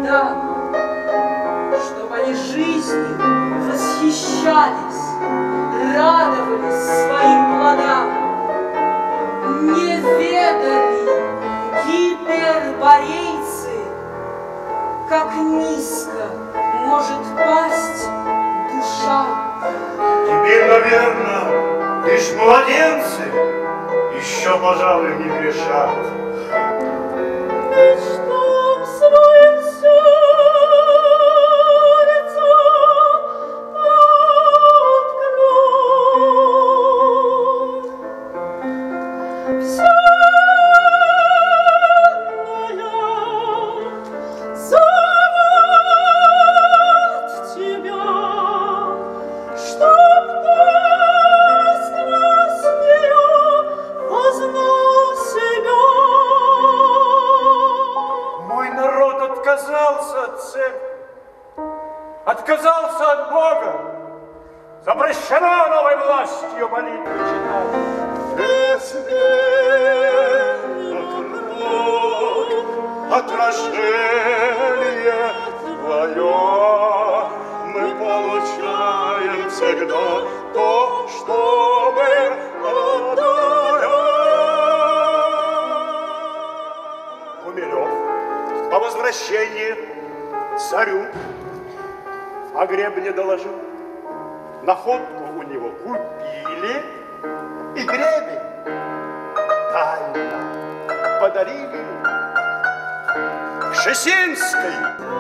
дам, чтоб они жизнью восхищались, радовались своим плодам, не ведали гиперборейцы, как низко может пасть душа. Теперь, наверное, лишь младенцы еще, пожалуй, не грешат. Чтоб своим сердцем открой вселенная зовет тебя, чтоб ты сквозь нее познал себя. Мой народ отказался от церкви, отказался от Бога. Запрещено новой властью молитвы читать. От рождения твое мы получаем всегда то, что мы отдаем. Гумилев по возвращении царю о гребне доложил. Находку у него купили и гребень тайно подарили Шесенской.